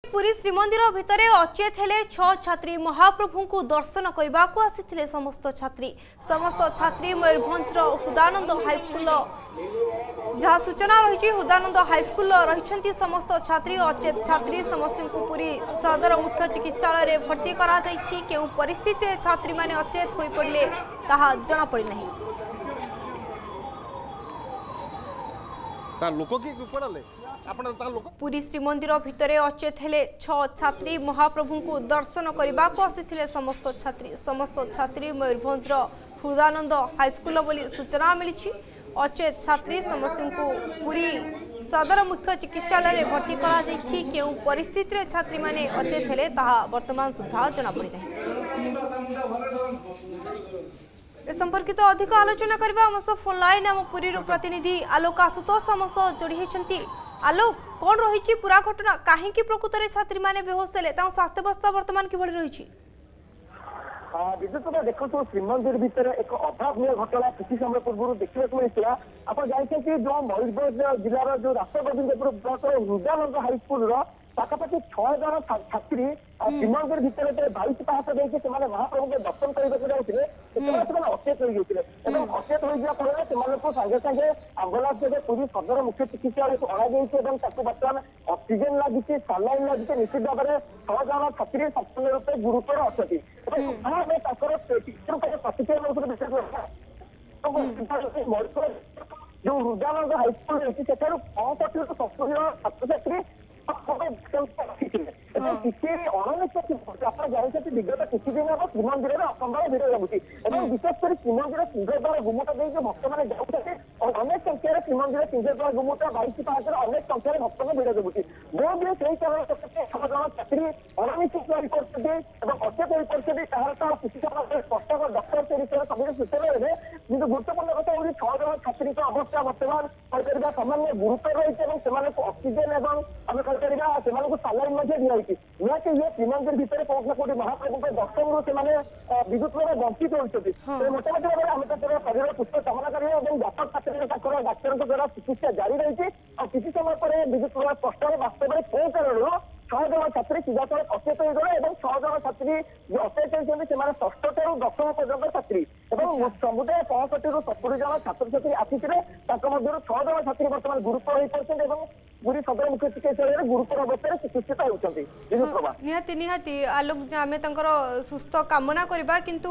पुरी श्रीमंदिर भितर अचेत हेले 6 छात्री महाप्रभु को दर्शन करने को आसी समस्त छात्री मयूरभंज हुदानंद हाईस्कूल जहाँ सूचना रही हुदानंद हाईस्कूल रही समस्त छात्री अचेत छात्री समस्त को पुरी सदर मुख्य चिकित्सालय भर्ती करा केउ परिस्थिति छात्री माने अचेत हो पड़े ताहा जना पड़ी नहीं। पुरी श्रीमंदिर भितर अचेत हेले 6 छात्री महाप्रभु को दर्शन करने को आसी समस्त छात्री मयूरभंज हुदानंद हाईस्कूल बोली सूचना मिली। अचेत छात्री समस्त को पुरी सदर मुख्य चिकित्सालय भर्ती करा केउ परिस्थिति छात्री माने अचेत हेले ताहा वर्तमान सुधा जना पड़ी नहीं। संपर्कित अधिक आलोचना करबा हम फोन लाइन आम पुरी प्रतिनिधि आलोक आशुतोष आम जोड़ी होती। आलोक कौन रही पूरा घटना कहीं प्रकृत में छात्री मैंने बेहोश हेले स्वास्थ्य अवस्था वर्तमान किभली रही? विद्युत देखो श्रीमंदिर भितर एक अभावनीय घटना किसी समय पूर्व देखा मिलता। आप जानते जो मयूरभंज जिलार जो राष्ट्रगोविंदपुर ब्लक हुदानंद हाईस्कूल पाखापाखि 6 जन छात्री श्रीमंदिर भितर 22 पाहाच देखे महाप्रभु के दर्शन करने जाते अचेत हो गए अचेत हो फल सागे सागे आंबुलांस जो पुरी सदर मुख्य चिकित्सालय को अणाई बर्तमान ऑक्सीजन लगी सालाइन लगी निश्चित भाव में 6 जन छात्री संपूर्ण रूपे गुरुतर अच्छा प्रतिक्रिया जो हुदानंद हाईस्कूल रही से 65 ରୁ 70 छात्र छात्री किसी अणनिश्चित आप जानते विगत किसी दिन हम श्रीमंदिर में असंभव भिड़ लगुच विशेषकर श्रीमंदिर सिंहद्वार गुमुट देख भक्त मैंने जाते और अनेक संख्यार श्रीमंदिर सिंहद्वार गुमुट 22 पाहाचर अनेक संख्यार भक्त भिड़ लगुच बहुत दिन से कारण 6 जन छात्री अणनिश्चित होते अचेत हो पड़ते तार तो किसी समय स्पष्ट डॉक्टर से विषय सभी सूचना देते कि गुरुत्वपूर्ण कथा हूँ 6 जन छात्री अवस्था बर्तमान सामान्य गुरुतर रही ऑक्सीजन आम कह सालाइन दिखाई निहती ये श्रीमंदिर भितर कौन कौटी महाप्रभु दर्शन से विद्युत भाव वंचित होती मोटामोटी भाव में आम शरीर पुष्प कामना करें व्यापक क्षेत्र डाक्तर द्वारा चिकित्सा जारी रही और किसी समय पर विद्युत भाव स्पष्ट वास्तव में कौ कारण 6 जन छात्री सीधासल अचेत हो गए 6 जन छात्री जो अचेत होती से 6ठ ରୁ 10ମ पर्यटन छात्री समुदाय 65 ରୁ 70 जन छात्र छात्री आसी 6 जन छात्री बर्तमान गुरुतर हो पड़ते पूरी सदर मुख्य चिकित्सालय गुरुतर अवस्था चिकित्सित होती। निहाती निहाती आलोक आम सुस्थ कामना करबा किंतु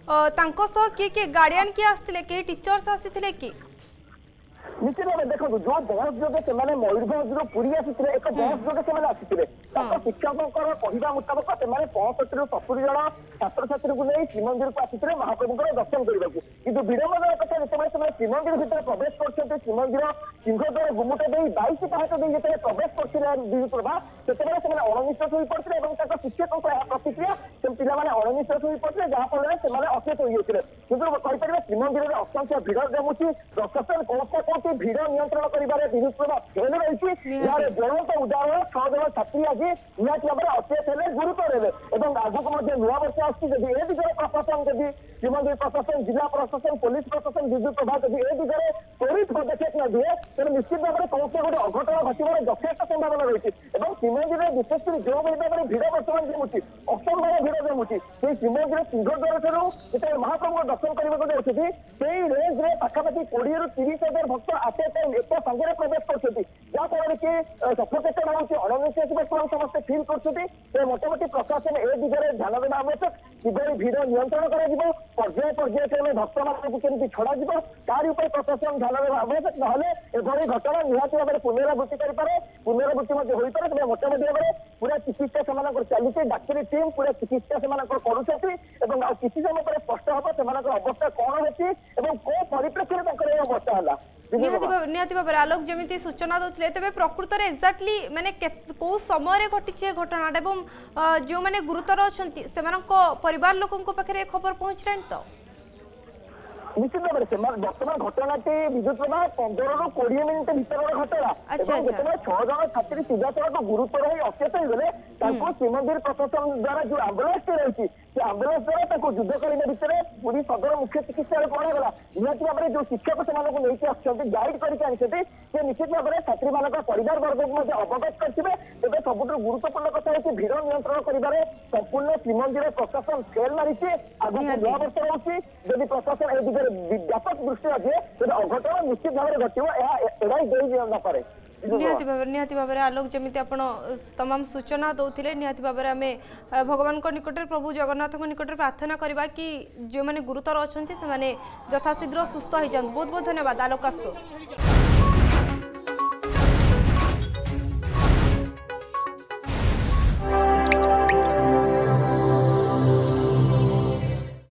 किए गार्डियन किए आसते किए टीचर्स आसी कि निश्चित भाव देखो जो बस जोगे से मयूरभंज पुरी आसी एक बस जोगे से आसी शिक्षकों कहवा मुताबक से 65 ରୁ 70 जन छात्र छात्री को नहीं श्रीमंदिर को आसी महाप्रभु दर्शन करने कि विडम्बनार कथा जो श्रीमंदिर भर प्रवेश कर श्रीमंदिर सिंहद्वार गुमुट दे 22 पाहाच दे जो प्रवेश कर प्रभा से अणनिश्वास हो पड़ते शिक्षकों प्रतिक्रिया पे अणनिश्वास हो पड़ते जहाँफल से अचेत हो जाते कि श्रीमंदिर में असंख्य भिड़ जमुची प्रशासन कौन भिड़ नियंत्रण कर विद्युत प्रभा फेल रही यार ज्वलंत उदाहरण 6 जन छात्री आज निहत भाव में अचेत है गुरुतर है आगक नुआ वर्ष आसी ए दिगरे प्रशासन जब श्रीमंदिर प्रशासन जिला प्रशासन पुलिस प्रशासन विद्युत प्रभा जब ए दिगरे त्वरित पदक्षेप न दिए तेनाली निश्चित भाव में कौन गोटे अघटन घटवर यथेष संभावना रही श्रीमंदिर विशेषकर जो भाव में भिड़ बर्तमान जमुची असंभव भिड़ जमुची श्रीमंदिर सिंहद्वार ठार जो महाप्रभु दर्शन करने जाती से रेंज में पाखापाखि 20 ରୁ 30 हजार भक्त आते एक संगे प्रवेश करते जहाँफल कि सफोकेटेड होती अणनिश्वास बर्तमान समस्त फिल कर मोटामोटी प्रशासन ए दिगरे ध्यान देना आवश्यक किभली भिड़ नियंत्रण कर पर्याय पर्याय क्रमे भक्त मानक केमती छड़ा तार प्रशासन ध्यान देना आवश्यक ना घटना निहत भाव में पुनरावृत्ति करें पुनरावृत्ति हो पाए मोटामोटी भाव में पूरा चिकित्सा से चलती डाक्तरी टीम पूरा चिकित्सा से किसी समय पर स्पष्ट हम से अवस्था कौन होती कौ परिप्रेक्षी अवस्था है निहाती भाव आलोक जमी सूचना दौले तेज प्रकृत में एक्जाक्टली माने कौ समय घटी घटनाटा जो मैंने गुरुतर अच्छा से परिवार लोकों पाखे खबर पहुंचलानी तो निश्चित भाव में बर्तमान घटनाटी विद्युत प्रवाह 15 ରୁ 20 मिनिट भर घटना जेतने 6 जन छात्री सीधासख गुरुतर हो अचेत होगले श्रीमंदिर प्रशासन द्वारा जो आंबुलांस रही आंबुलांस द्वारा युद्धकालीन भितर पूरी सदर मुख्य चिकित्सा पढ़ागला निहत भाव में जो शिक्षक से गाइड करके निश्चित भाव में छात्री मान परिवार वर्ग को अवगत करेंगे तेज सब गुरुत्वपूर्ण कथा है भिड़ नियंत्रण कर संपूर्ण श्रीमंदिर प्रशासन फेल मारी आगे नया वर्ष रोचे जदि प्रशासन ए दिगरे व्यापक दृष्टि अच्छे तेज अघटन निश्चित भाव में घटो एड़ाई दे नपे निहाती भाव आलोक जमी आप तमाम सूचना दौले निहाती भाव में आम भगवान निकट प्रभु जगन्नाथ निकट प्रार्थना करवा कि जो मैंने गुरुतर अच्छा से यथाशीघ्र सुस्थ हो जाए। बहुत बहुत धन्यवाद आलोक आशुतोष।